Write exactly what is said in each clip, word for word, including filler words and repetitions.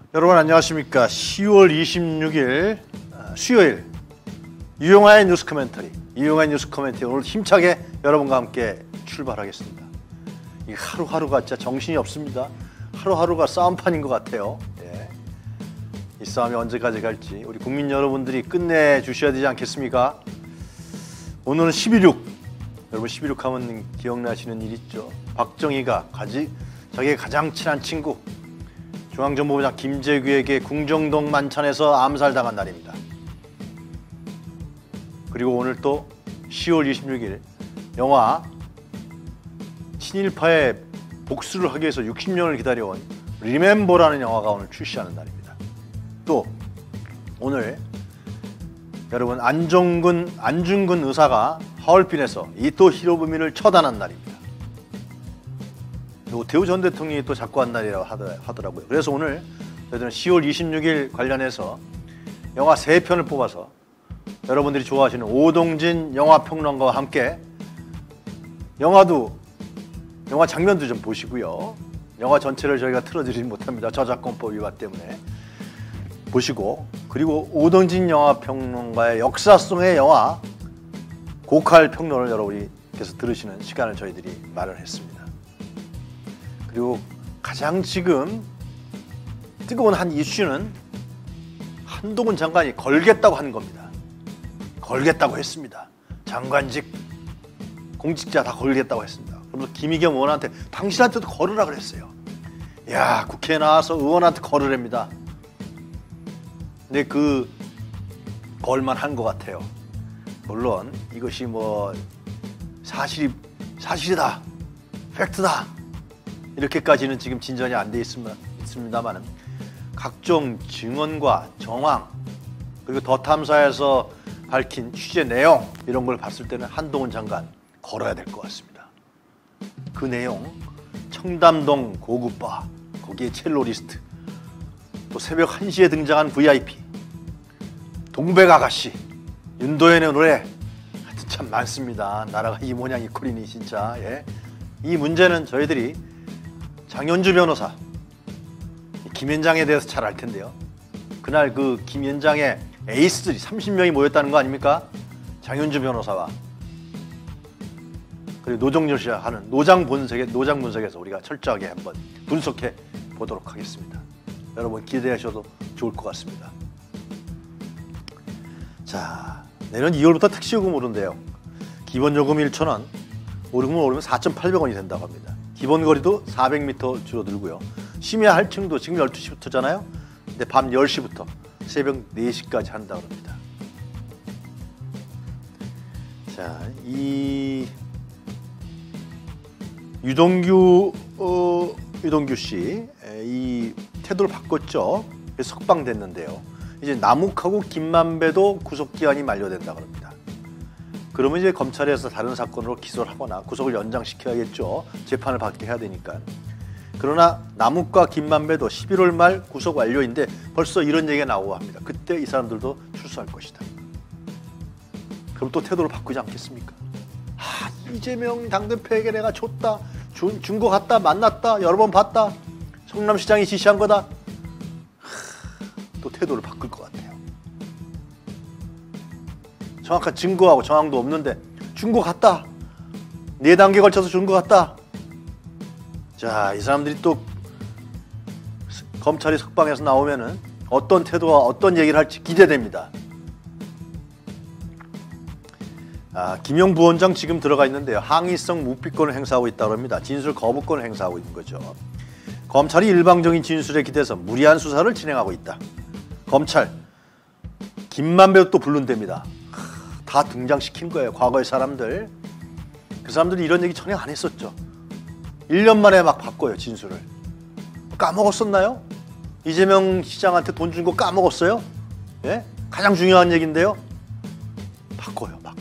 여러분 안녕하십니까. 시월 이십육일 수요일 유용화의 뉴스 코멘터리 유용화의 뉴스 코멘터리 오늘 힘차게 여러분과 함께 출발하겠습니다. 이 하루하루가 진짜 정신이 없습니다. 하루하루가 싸움판인 것 같아요. 예. 이 싸움이 언제까지 갈지 우리 국민 여러분들이 끝내주셔야 되지 않겠습니까? 오늘은 십일육, 여러분 십일육 하면 기억나시는 일 있죠. 박정희가 가지, 자기의 가장 친한 친구 중앙정보부장 김재규에게 궁정동 만찬에서 암살당한 날입니다. 그리고 오늘 또 시월 이십육일 영화 친일파의 복수를 하기 위해서 육십 년을 기다려온 리멤버라는 영화가 오늘 출시하는 날입니다. 또 오늘 여러분 안정근, 안중근 의사가 하얼빈에서 이토 히로부미를 처단한 날입니다. 노태우 전 대통령이 또 작고한 날이라고 하더라고요. 그래서 오늘 저희들은 시월 이십육일 관련해서 영화 세 편을 뽑아서 여러분들이 좋아하시는 오동진 영화평론가와 함께 영화도 영화 장면도 좀 보시고요. 영화 전체를 저희가 틀어드리지 못합니다. 저작권법 위반 때문에. 보시고 그리고 오동진 영화평론가의 역사성의 영화 고칼 평론을 여러분께서 들으시는 시간을 저희들이 마련했습니다. 그리고 가장 지금 뜨거운 한 이슈는 한동훈 장관이 걸겠다고 하는 겁니다. 걸겠다고 했습니다. 장관직 공직자 다 걸겠다고 했습니다. 그러면서 김의겸 의원한테 당신한테도 걸으라 그랬어요. 야, 국회에 나와서 의원한테 걸으랍니다. 근데 그 걸만한 것 같아요. 물론 이것이 뭐 사실이 사실이다, 팩트다 이렇게까지는 지금 진전이 안 돼 있습니다만은 각종 증언과 정황 그리고 더 탐사에서 밝힌 취재 내용 이런 걸 봤을 때는 한동훈 장관 걸어야 될 것 같습니다. 그 내용 청담동 고급바 거기에 첼로리스트 또 새벽 한 시에 등장한 브이아이피 동백아가씨 윤도현의 노래 하여튼 참 많습니다. 나라가 이 모양 이 꼴이니 진짜. 예. 이 문제는 저희들이 장현주 변호사 김현장에 대해서 잘 알 텐데요. 그날 그 김현장의 에이스들이 삼십 명이 모였다는 거 아닙니까? 장현주 변호사와 그리고 노정열 씨와 하는 노장 분석에 노장 분석에서 우리가 철저하게 한번 분석해 보도록 하겠습니다. 여러분 기대하셔도 좋을 것 같습니다. 자, 내년 이월부터 택시요금 오른대요. 기본 요금 천 원, 오르면 오르면 사천팔백 원이 된다고 합니다. 기본 거리도 사백 미터 줄어들고요. 심야 할증도 지금 열두 시부터잖아요. 근데 밤 열 시부터 새벽 네 시까지 한다고 합니다. 자, 이 유동규 어, 유동규 씨 이 태도를 바꿨죠. 그래서 석방됐는데요. 이제 남욱하고 김만배도 구속기한이 만료된다고 합니다. 그러면 이제 검찰에서 다른 사건으로 기소를 하거나 구속을 연장시켜야겠죠. 재판을 받게 해야 되니까. 그러나 남욱과 김만배도 십일월 말 구속 완료인데 벌써 이런 얘기가 나오고 합니다. 그때 이 사람들도 출소할 것이다. 그럼 또 태도를 바꾸지 않겠습니까? 아, 이재명 당대표에게 내가 줬다, 준, 준 거 같다, 만났다, 여러 번 봤다, 성남시장이 지시한 거다. 하, 또 태도를 바꿀 것 같아요. 정확한 증거하고 정황도 없는데 준 거 같다, 네 단계 걸쳐서 준 거 같다. 자, 이 사람들이 또 검찰이 석방해서 나오면은 어떤 태도와 어떤 얘기를 할지 기대됩니다. 아, 김용 부원장 지금 들어가 있는데요. 항의성 묵비권을 행사하고 있다고 합니다. 진술 거부권을 행사하고 있는 거죠. 검찰이 일방적인 진술에 기대서 무리한 수사를 진행하고 있다. 검찰 김만배도 또 부른답니다. 다 등장시킨 거예요. 과거의 사람들. 그 사람들이 이런 얘기 전혀 안 했었죠. 일 년 만에 막 바꿔요, 진술을. 까먹었었나요? 이재명 시장한테 돈 준 거 까먹었어요? 예? 가장 중요한 얘기인데요. 바꿔요, 막.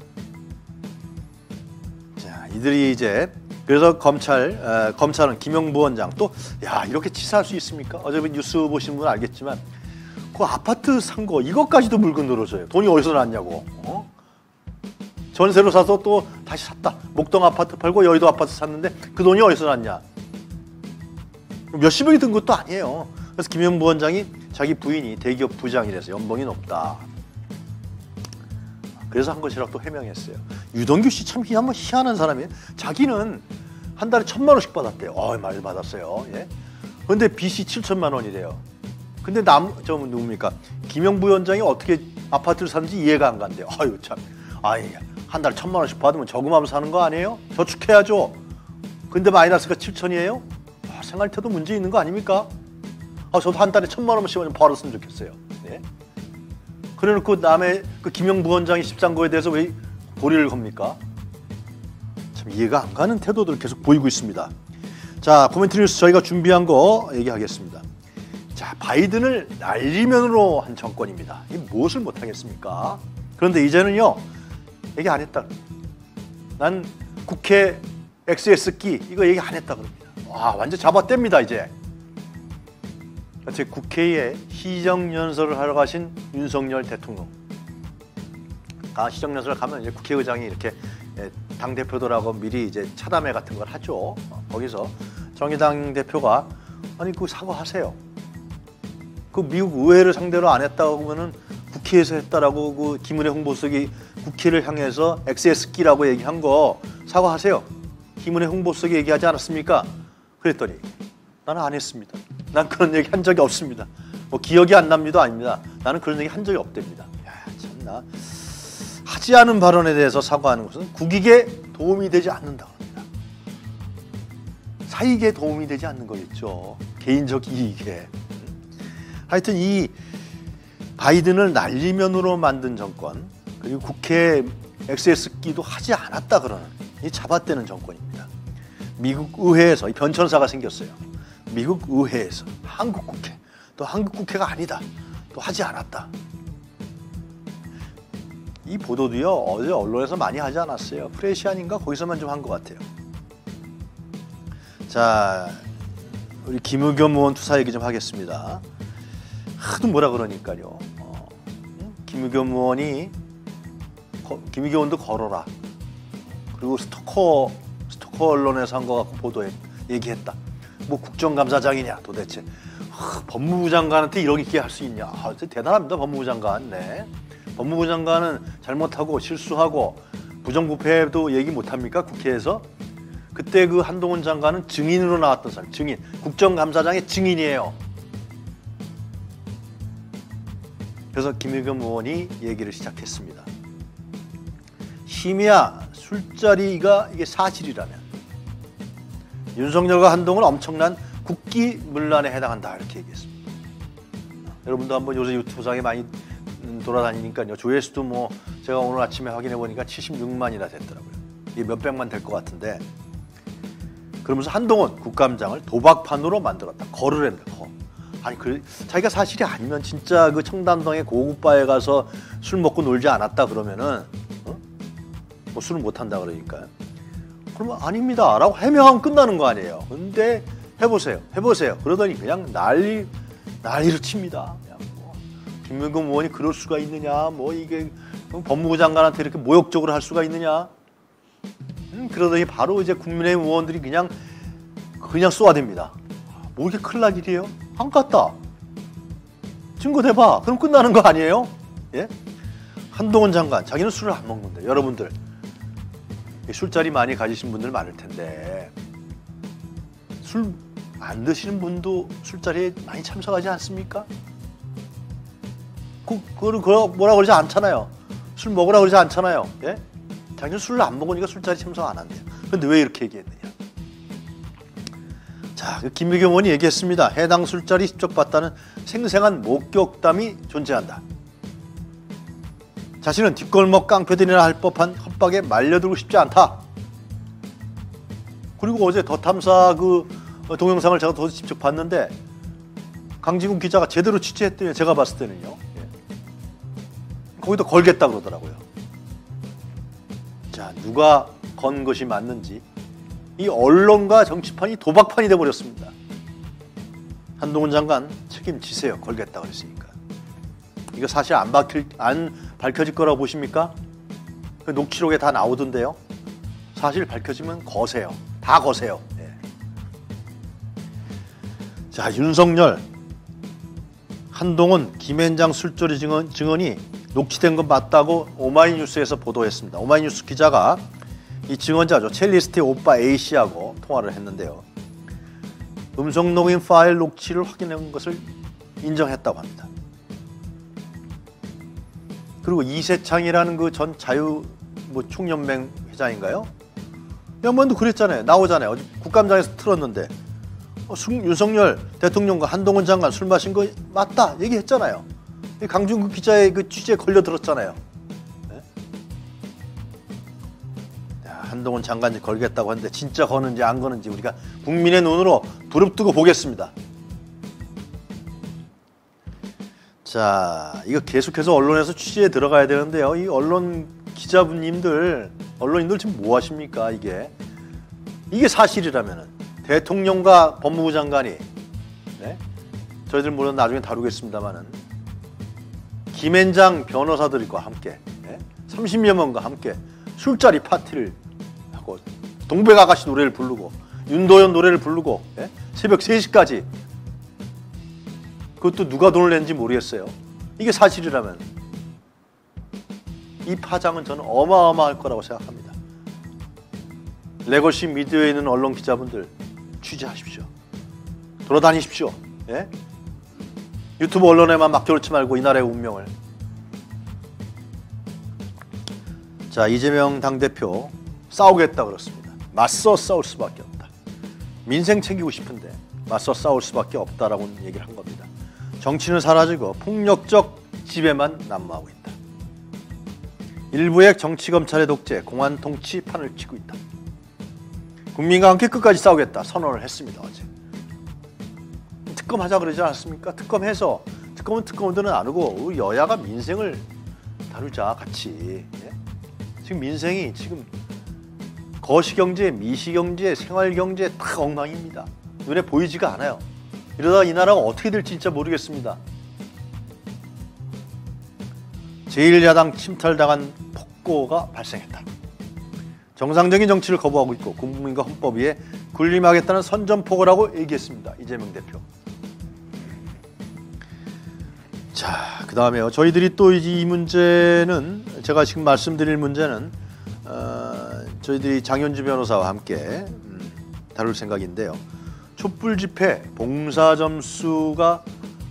자, 이들이 이제 그래서 검찰, 에, 검찰은 김용 부원장 또 야, 이렇게 치사할 수 있습니까? 어제 뉴스 보신 분은 알겠지만 그 아파트 산 거 이것까지도 물건 늘어져요. 돈이 어디서 났냐고. 어? 전세로 사서 또 다시 샀다. 목동 아파트 팔고 여의도 아파트 샀는데 그 돈이 어디서 났냐. 몇십억이 든 것도 아니에요. 그래서 김영 부원장이 자기 부인이 대기업 부장이라서 연봉이 높다. 그래서 한 것이라고 또 해명했어요. 유동규 씨 참 한번 희한한 사람이에요. 자기는 한 달에 천만 원씩 받았대요. 어, 많이 받았어요. 예. 근데 빚이 칠천만 원이래요. 근데 남, 저 누굽니까? 김영 부원장이 어떻게 아파트를 사는지 이해가 안 간대요. 아유 참, 아이 한 달에 천만 원씩 받으면 저금하면 사는 거 아니에요? 저축해야죠. 근데 마이너스가 칠천이에요? 아, 생활태도 문제 있는 거 아닙니까? 아, 저도 한 달에 천만 원씩 좀 벌었으면 좋겠어요. 예? 그래놓고 남의 그 김영 부원장이 십상 거에 대해서 왜 고리를 겁니까? 참 이해가 안 가는 태도들을 계속 보이고 있습니다. 자, 코멘트 뉴스 저희가 준비한 거 얘기하겠습니다. 자, 바이든을 날리면으로 한 정권입니다. 이 무엇을 못하겠습니까? 그런데 이제는요, 얘기 안 했다. 난 국회 엑스에스기 이거 얘기 안 했다 그럽니다. 와, 완전 잡아뗍니다 이제. 제 국회에 시정연설을 하러 가신 윤석열 대통령. 아, 시정연설 가면 이제 국회의장이 이렇게 당 대표들하고 미리 이제 차담회 같은 걸 하죠. 거기서 정의당 대표가 아니 그 사과하세요. 그 미국 의회를 상대로 안 했다고 하면은 국회에서 했다라고 그 김은혜 홍보수석이 국회를 향해서 엑스에스기라고 얘기한 거 사과하세요. 김은혜 홍보수석이 얘기하지 않았습니까? 그랬더니 나는 안 했습니다. 난 그런 얘기 한 적이 없습니다. 뭐 기억이 안 납니다. 아닙니다. 나는 그런 얘기 한 적이 없답니다. 야, 참나. 하지 않은 발언에 대해서 사과하는 것은 국익에 도움이 되지 않는다 합니다. 사익에 도움이 되지 않는 거겠죠. 개인적 이익에. 하여튼 이 바이든을 날리면으로 만든 정권, 그리고 국회 엑스에스기도 하지 않았다 그러는 이 잡아떼는 정권입니다. 미국 의회에서 이 변천사가 생겼어요. 미국 의회에서 한국 국회, 또 한국 국회가 아니다, 또 하지 않았다. 이 보도도요 어제 언론에서 많이 하지 않았어요. 프레시안인가 거기서만 좀 한 것 같아요. 자, 우리 김의겸 의원 투사 얘기 좀 하겠습니다. 하도 뭐라 그러니까요. 어, 김의겸 의원이 거, 김의겸 의원도 걸어라. 그리고 스토커 스토커 언론에서 한 거 갖고 보도해 얘기했다. 뭐 국정감사장이냐 도대체. 하, 법무부 장관한테 이런 게 할 수 있냐. 아, 대단합니다 법무부 장관. 네. 법무부 장관은 잘못하고 실수하고 부정부패도 얘기 못합니까 국회에서? 그때 그 한동훈 장관은 증인으로 나왔던 사람. 증인. 국정감사장의 증인이에요. 그래서 김의겸 의원이 얘기를 시작했습니다. 심야 술자리가 이게 사실이라면 윤석열과 한동훈은 엄청난 국기문란에 해당한다 이렇게 얘기했습니다. 여러분도 한번 요새 유튜브상에 많이 돌아다니니까요. 조회수도 뭐 제가 오늘 아침에 확인해 보니까 칠십육만이나 됐더라고요. 이게 몇백만 될 것 같은데 그러면서 한동훈 국감장을 도박판으로 만들었다. 거를 했다. 거. 아니 그 자기가 사실이 아니면 진짜 그 청담동의 고급바에 가서 술 먹고 놀지 않았다 그러면은 어? 뭐 술을 못 한다 그러니까요. 그러면 아닙니다라고 해명하면 끝나는 거 아니에요. 근데 해보세요, 해보세요. 그러더니 그냥 난리 난리를 칩니다. 그냥 뭐 김의겸 의원이 그럴 수가 있느냐, 뭐 이게 법무부 장관한테 이렇게 모욕적으로 할 수가 있느냐. 음, 그러더니 바로 이제 국민의힘 의원들이 그냥 그냥 쏘아댑니다. 뭐 이게 큰일 날 일이에요? 안 갔다. 증거 대봐. 그럼 끝나는 거 아니에요? 예? 한동훈 장관, 자기는 술을 안 먹는데 여러분들 술자리 많이 가지신 분들 많을 텐데 술 안 드시는 분도 술자리에 많이 참석하지 않습니까? 그, 그거를 뭐라 그러지 않잖아요. 술 먹으라 그러지 않잖아요. 예? 자기는 술을 안 먹으니까 술자리 참석 안 한대요. 그런데 왜 이렇게 얘기했느냐? 자, 김의겸 의원이 얘기했습니다. 해당 술자리 시적봤다는 생생한 목격담이 존재한다. 자신은 뒷골목 깡패들이나 할 법한 협박에 말려들고 싶지 않다. 그리고 어제 더 탐사 그 동영상을 제가 더 직접 봤는데 강진국 기자가 제대로 취재했더니 제가 봤을 때는요. 예. 거기도 걸겠다 그러더라고요. 자, 누가 건 것이 맞는지 이 언론과 정치판이 도박판이 돼버렸습니다. 한동훈 장관 책임지세요. 걸겠다 그랬으니까. 이거 사실 안, 밝힐, 안 밝혀질 거라고 보십니까? 그 녹취록에 다 나오던데요. 사실 밝혀지면 거세요. 다 거세요. 네. 자, 윤석열 한동훈, 김앤장 술조리 증언, 증언이 녹취된 건 맞다고 오마이뉴스에서 보도했습니다. 오마이뉴스 기자가 이 증언자죠. 첼리스트의 오빠 A씨하고 통화를 했는데요. 음성 녹음 파일 녹취를 확인한 것을 인정했다고 합니다. 그리고 이세창이라는 그 전 자유 뭐 총연맹 회장인가요? 양반도 그랬잖아요. 나오잖아요. 어제 국감장에서 틀었는데 어, 술, 윤석열 대통령과 한동훈 장관 술 마신 거 맞다 얘기했잖아요. 강준국 기자의 그 취재에 걸려 들었잖아요. 네? 야, 한동훈 장관이 걸겠다고 하는데 진짜 거는지 안 거는지 우리가 국민의 눈으로 부릅뜨고 보겠습니다. 자, 이거 계속해서 언론에서 취재에 들어가야 되는데요. 이 언론 기자분님들, 언론인들 지금 뭐 하십니까? 이게 이게 사실이라면은 대통령과 법무부 장관이, 네? 저희들 물론 나중에 다루겠습니다만은 김앤장 변호사들과 함께, 네? 삼십여 명과 함께 술자리 파티를 하고 동백 아가씨 노래를 부르고 윤도현 노래를 부르고, 네? 새벽 세 시까지, 그것도 누가 돈을 낸지 모르겠어요. 이게 사실이라면 이 파장은 저는 어마어마할 거라고 생각합니다. 레거시 미디어에 있는 언론 기자분들 취재하십시오. 돌아다니십시오. 예? 유튜브 언론에만 맡겨놓지 말고 이 나라의 운명을. 자, 이재명 당대표 싸우겠다 그렇습니다. 맞서 싸울 수밖에 없다. 민생 챙기고 싶은데 맞서 싸울 수밖에 없다라고 얘기를 한 겁니다. 정치는 사라지고 폭력적 지배만 난무하고 있다. 일부의 정치검찰의 독재, 공안 통치 판을 치고 있다. 국민과 함께 끝까지 싸우겠다 선언을 했습니다. 어제. 특검하자 그러지 않았습니까? 특검해서, 특검은 특검들은 아니고 우리 여야가 민생을 다루자 같이. 예? 지금 민생이 지금 거시경제, 미시경제, 생활경제 다 엉망입니다. 눈에 보이지가 않아요. 이러다 이 나라가 어떻게 될지 진짜 모르겠습니다. 제일 야당 침탈당한 폭거가 발생했다. 정상적인 정치를 거부하고 있고 국민과 헌법 위에 군림하겠다는 선전포고라고 얘기했습니다. 이재명 대표. 자, 그 다음에요. 저희들이 또 이 문제는, 제가 지금 말씀드릴 문제는 어, 저희들이 장현주 변호사와 함께 음, 다룰 생각인데요. 촛불 집회 봉사 점수가를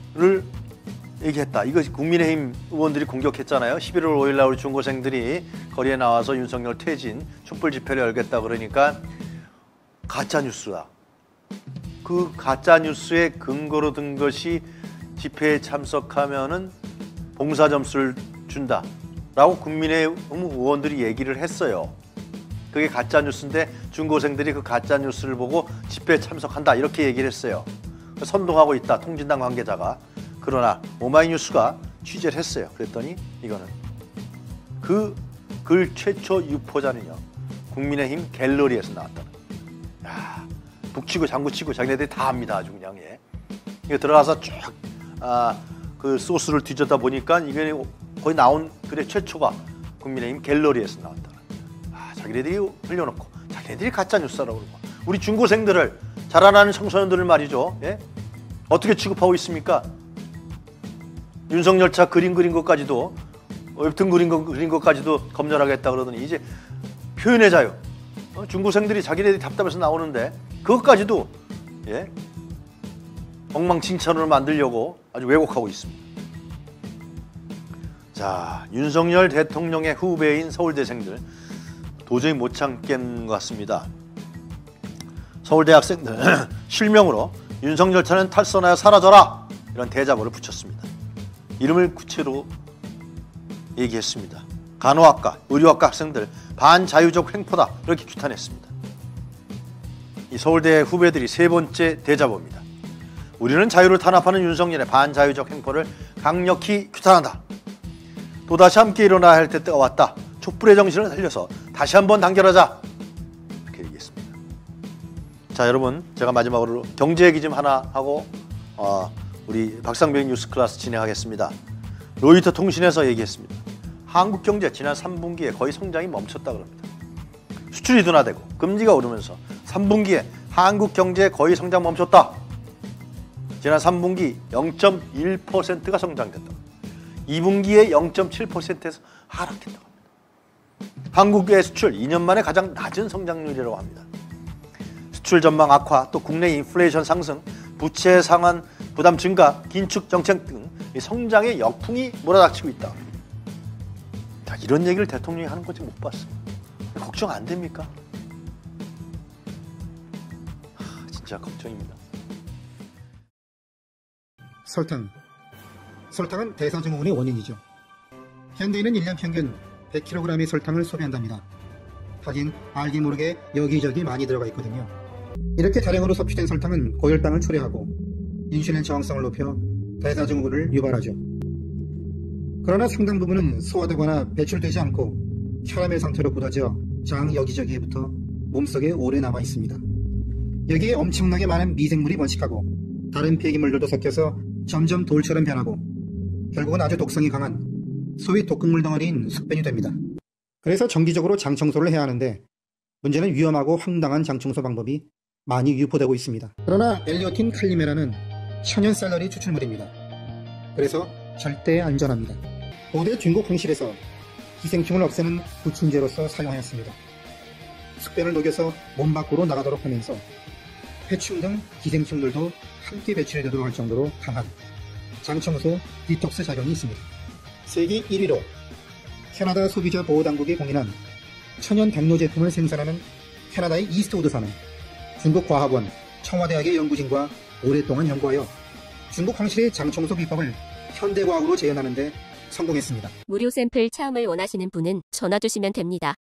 얘기했다. 이거 국민의힘 의원들이 공격했잖아요. 십일월 오일 날 우리 중고생들이 거리에 나와서 윤석열 퇴진 촛불 집회를 열겠다 그러니까 가짜 뉴스다. 그 가짜 뉴스의 근거로 든 것이 집회에 참석하면은 봉사 점수를 준다라고 국민의힘 의원들이 얘기를 했어요. 그게 가짜 뉴스인데 중고생들이 그 가짜 뉴스를 보고 집회에 참석한다 이렇게 얘기를 했어요. 선동하고 있다, 통진당 관계자가. 그러나 오마이뉴스가 취재를 했어요. 그랬더니 이거는 그 글 최초 유포자는요, 국민의힘 갤러리에서 나왔다는. 야, 북치고 장구치고 자기네들이 다 합니다. 아주 그냥. 예. 이거 들어가서 쭉 아, 그 소스를 뒤졌다 보니까 이게 거의 나온 글의 최초가 국민의힘 갤러리에서 나왔다. 아, 자기네들이 흘려놓고 자기네들이 가짜 뉴스라고 그러고 우리 중고생들을, 자라나는 청소년들을 말이죠. 예? 어떻게 취급하고 있습니까? 윤석열 차 그림 그린 것까지도, 웹툰 그린, 거, 그린 것까지도 검열하겠다 그러더니 이제 표현의 자유, 어? 중고생들이 자기네들이 답답해서 나오는데 그것까지도, 예? 엉망진창으로 만들려고 아주 왜곡하고 있습니다. 자, 윤석열 대통령의 후배인 서울대생들 도저히 못 참겠는 것 같습니다. 서울대 학생들 실명으로 윤석열 차는 탈선하여 사라져라 이런 대자보를 붙였습니다. 이름을 구체로 얘기했습니다. 간호학과, 의료학과 학생들 반자유적 횡포다 이렇게 규탄했습니다. 이 서울대 후배들이 세 번째 대자보입니다. 우리는 자유를 탄압하는 윤석열의 반자유적 행포를 강력히 규탄한다. 또다시 함께 일어나야 할 때가 왔다. 촛불의 정신을 살려서 다시 한번 단결하자. 이렇게 얘기했습니다. 자, 여러분, 제가 마지막으로 경제 얘기 좀 하나 하고 어, 우리 박상병 뉴스 클래스 진행하겠습니다. 로이터 통신에서 얘기했습니다. 한국 경제 지난 삼 분기에 거의 성장이 멈췄다 그럽니다. 수출이 둔화되고 금리가 오르면서 삼 분기에 한국 경제 거의 성장 멈췄다. 지난 삼 분기 영 점 일 퍼센트가 성장됐다. 이 분기에 영 점 칠 퍼센트에서 하락했다고 합니다. 한국의 수출 이 년 만에 가장 낮은 성장률이라고 합니다. 수출 전망 악화, 또 국내 인플레이션 상승, 부채 상환 부담 증가, 긴축 정책 등 성장의 역풍이 몰아닥치고 있다. 자, 이런 얘기를 대통령이 하는 건지 못 봤어. 걱정 안 됩니까? 하, 진짜 걱정입니다. 설탕. 설탕은 대사증후군의 원인이죠. 현대인은 일 년 평균 백 킬로그램의 설탕을 소비한답니다. 하긴 알게 모르게 여기저기 많이 들어가 있거든요. 이렇게 다량으로 섭취된 설탕은 고혈당을 초래하고 인슐린 저항성을 높여 대사증후군을 유발하죠. 그러나 상당 부분은 소화되거나 배출되지 않고 캐러멜 상태로 굳어져 장 여기저기에부터 몸속에 오래 남아 있습니다. 여기에 엄청나게 많은 미생물이 번식하고 다른 폐기물들도 섞여서 점점 돌처럼 변하고 결국은 아주 독성이 강한 소위 독극물 덩어리인 숙변이 됩니다. 그래서 정기적으로 장 청소를 해야 하는데 문제는 위험하고 황당한 장 청소 방법이 많이 유포되고 있습니다. 그러나 엘리오틴 칼리메라는 천연 샐러리 추출물입니다. 그래서 절대 안전합니다. 고대 중국 황실에서 기생충을 없애는 부침제로서 사용하였습니다. 숙변을 녹여서 몸 밖으로 나가도록 하면서 해충 등 기생충들도 함께 배출이 되도록 할 정도로 강한 장청소 디톡스 작용이 있습니다. 세계 일 위로 캐나다 소비자 보호당국이 공인한 천연 당뇨 제품을 생산하는 캐나다의 이스트우드사는 중국 과학원 청와대학의 연구진과 오랫동안 연구하여 중국 황실의 장청소 비법을 현대과학으로 재현하는 데 성공했습니다. 무료 샘플 체험을 원하시는 분은 전화 주시면 됩니다.